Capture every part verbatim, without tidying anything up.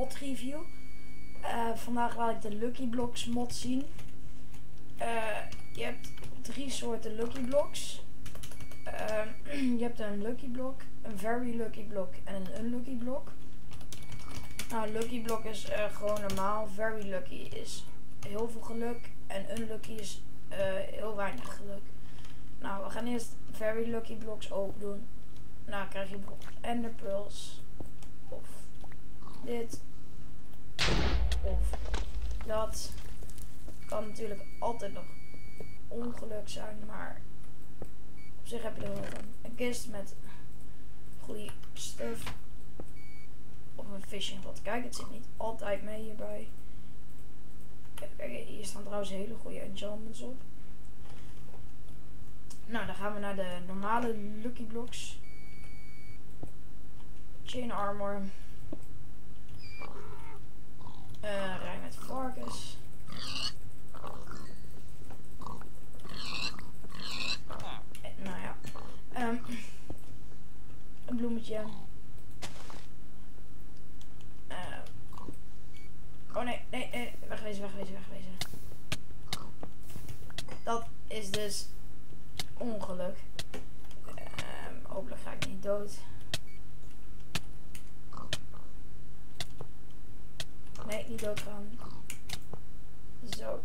mod review. Uh, vandaag laat ik de Lucky Blocks mod zien. Uh, je hebt drie soorten Lucky Blocks. Uh, je hebt een Lucky Block, een Very Lucky Block en een Unlucky Block. Nou, Lucky Block is uh, gewoon normaal. Very Lucky is heel veel geluk. En Unlucky is uh, heel weinig geluk. Nou, we gaan eerst Very Lucky Blocks open doen. Nou, krijg je bijvoorbeeld Ender Pearls. Of dit. Of dat. Kan natuurlijk altijd nog ongeluk zijn, maar op zich heb je er wel een, een kist met goede stuff. Of een fishing rod. Kijk, het zit niet altijd mee hierbij. Kijk, hier staan trouwens hele goede enchantments op. Nou, dan gaan we naar de normale Lucky Blocks. Chain Armor. Uh, rij met varkens. Eh, nou ja. Um, een bloemetje. Uh, oh nee, nee, nee. Wegwezen, wegwezen, wegwezen. Dat is dus ongeluk. Um, hopelijk ga ik niet dood. Nee, niet doodgaan. Zo.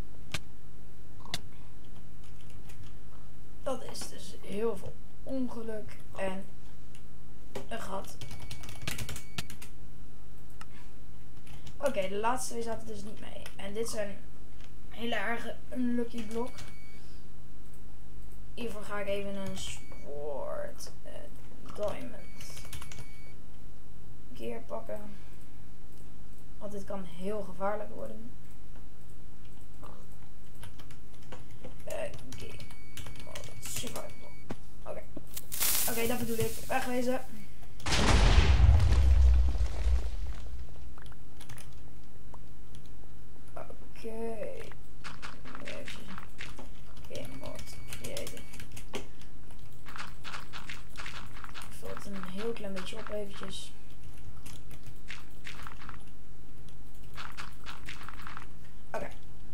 Dat is dus heel veel ongeluk en een gat. Oké, okay, de laatste twee zaten dus niet mee. En dit zijn hele erge unlucky blok. Hiervoor ga ik even een sword uh, diamond gear pakken. Want dit kan heel gevaarlijk worden. Uh, okay. Survival. Oké. Okay. Oké, okay, dat bedoel ik. Wegwezen. Oké. Okay. Even. Game mode creëren. Ik vul het een heel klein beetje op eventjes. Oké. Okay.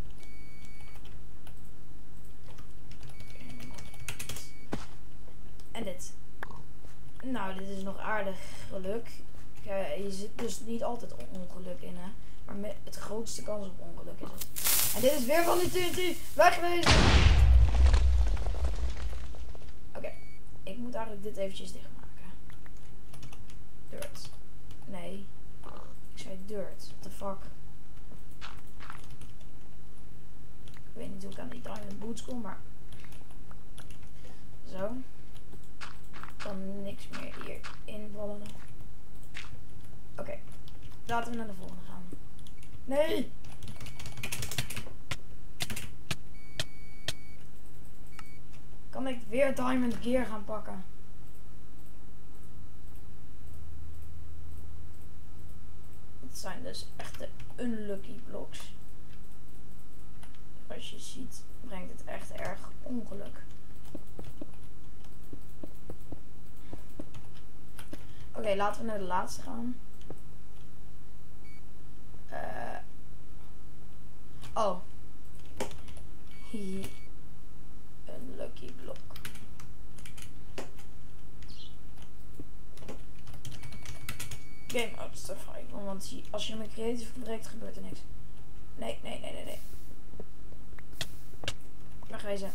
En dit. Nou, dit is nog aardig geluk. Ja, je zit dus niet altijd ongeluk in, hè. Maar met het grootste kans op ongeluk is het. En dit is weer van die T N T. Wegwezen! Oké. Okay. Ik moet eigenlijk dit eventjes dichtmaken. Dirt. Nee. Ik zei dirt. What the fuck? Ik weet niet hoe ik aan die diamond boots kom, maar zo. Kan niks meer hier invallen. Oké, okay. Laten we naar de volgende gaan. Nee! Kan ik weer diamond gear gaan pakken? Het zijn dus echte unlucky blocks. Als je ziet, brengt het echt erg ongeluk. Oké, okay, laten we naar de laatste gaan. Uh, oh. Hihi. Een lucky block. Game mode survival. Want als je mijn creative verbreekt, gebeurt er niks. Nee, nee, nee, nee, nee. Wegwezen.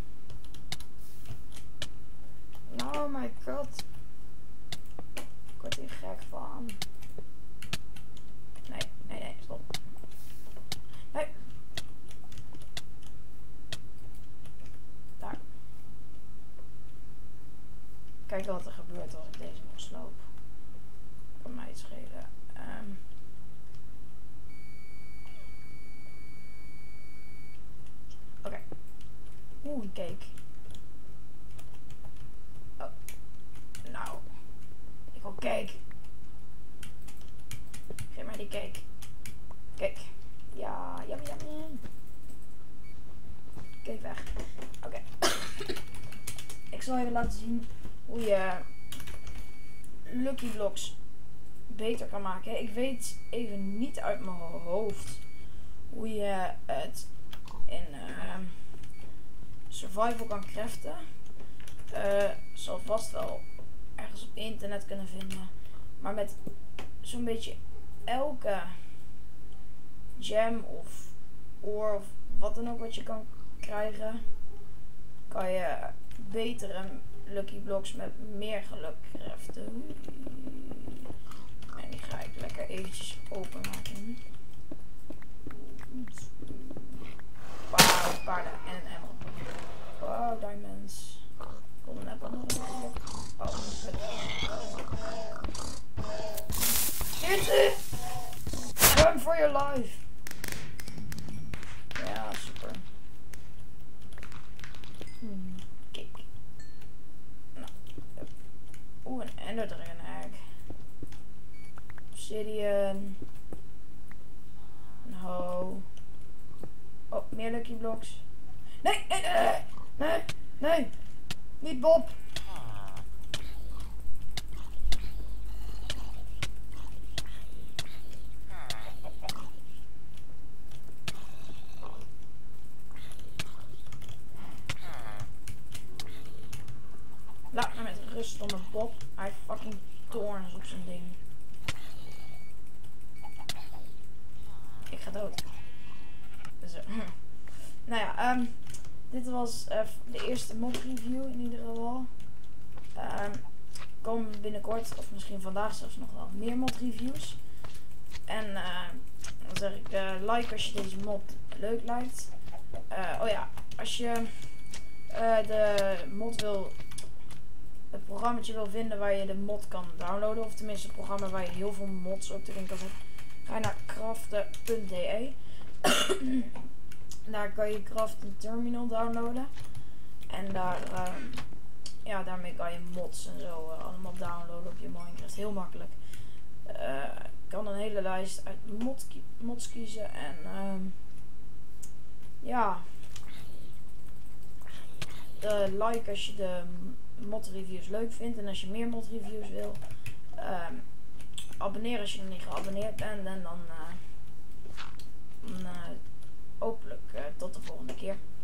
Oh my god. Ik word hier gek van. Nee, nee, nee, stop. Nee. Daar. Kijk wat er gebeurt als ik deze nog sloop. Kan mij het schelen. Um. Oké. Okay. Oeh, een cake. Oh. Nou. Ik wil cake. Geef mij die cake. Cake. Ja, yummy, yummy. Cake weg. Oké. Okay. Ik zal even laten zien hoe je Lucky Blocks beter kan maken. Ik weet even niet uit mijn hoofd hoe je het in uh, survival kan craften. Uh, zal vast wel ergens op internet kunnen vinden. Maar met zo'n beetje elke gem of oor of wat dan ook wat je kan krijgen, kan je betere lucky blocks met meer geluk craften. En die ga ik lekker eventjes openmaken. Wauw, paarden en een emerald. Wow, diamonds. Golden apple nog een blok. Oh, hit it! Run for your life! Ja, super. Hmm, kijk. Nou, oeh, een ender dragon egg. Obsidian. No. Oh, meer lucky blocks. Nee, nee, nee, nee, nee. Niet Bob. Laat me met rust onder Bob. Hij heeft fucking toorns op zijn ding. Ik ga dood. Dus, uh, nou ja, um, dit was uh, de eerste mod review in ieder geval. Um, komen binnenkort, of misschien vandaag zelfs nog wel, meer mod reviews. En uh, dan zeg ik uh, like als je deze mod leuk lijkt. Uh, oh ja, als je uh, de mod wil, het programmaatje wil vinden waar je de mod kan downloaden, of tenminste een programma waar je heel veel mods op te winkel zet, ga je naar craften punt d e. Daar kan je Craften Terminal downloaden. En daar, uh, ja, daarmee kan je mods en zo uh, allemaal downloaden op je Minecraft. Heel makkelijk. Uh, je kan een hele lijst uit mod mods kiezen. En um, ja. Uh, like als je de mod reviews leuk vindt. En als je meer mod reviews wil. Um, abonneer als je nog niet geabonneerd bent. En dan... Uh, dan uh, hopelijk uh, tot de volgende keer.